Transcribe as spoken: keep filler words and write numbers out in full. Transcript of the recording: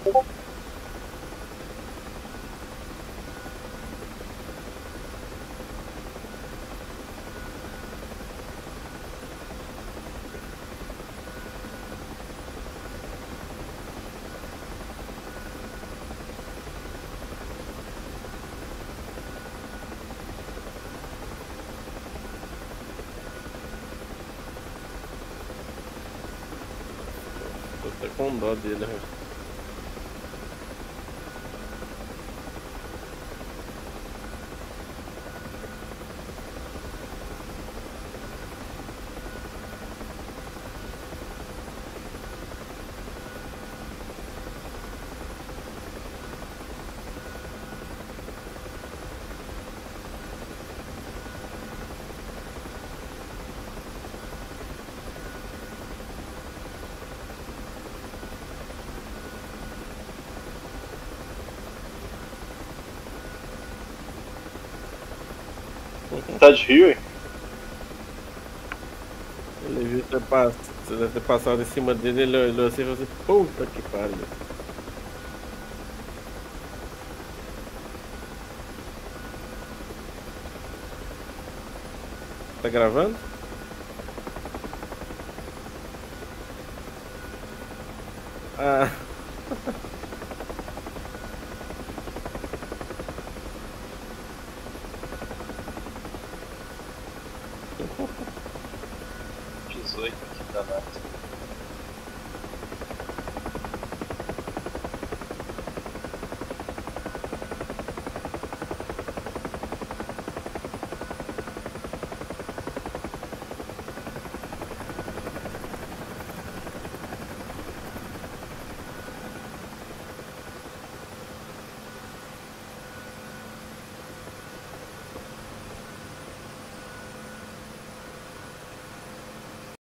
Tô até com dó dele, velho. Tá de rio, hein? Ele viu ter pass... Você deve ter passado em cima dele, ele olhou assim e falou assim, puta que pariu. Tá gravando? Ah.